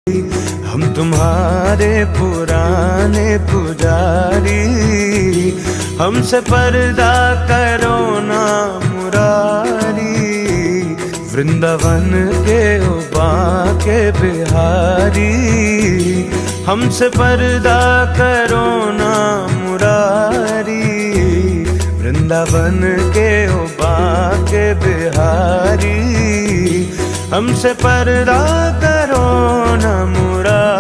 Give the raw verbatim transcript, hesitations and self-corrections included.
हम तुम्हारे पुराने पुजारी, हमसे पर्दा करो ना मुरारी। वृंदावन के उबा के बिहारी, हमसे पर्दा करो ना मुरारी। वृंदावन के उबा के बिहारी, हमसे पर्दा करो ना मुरारी।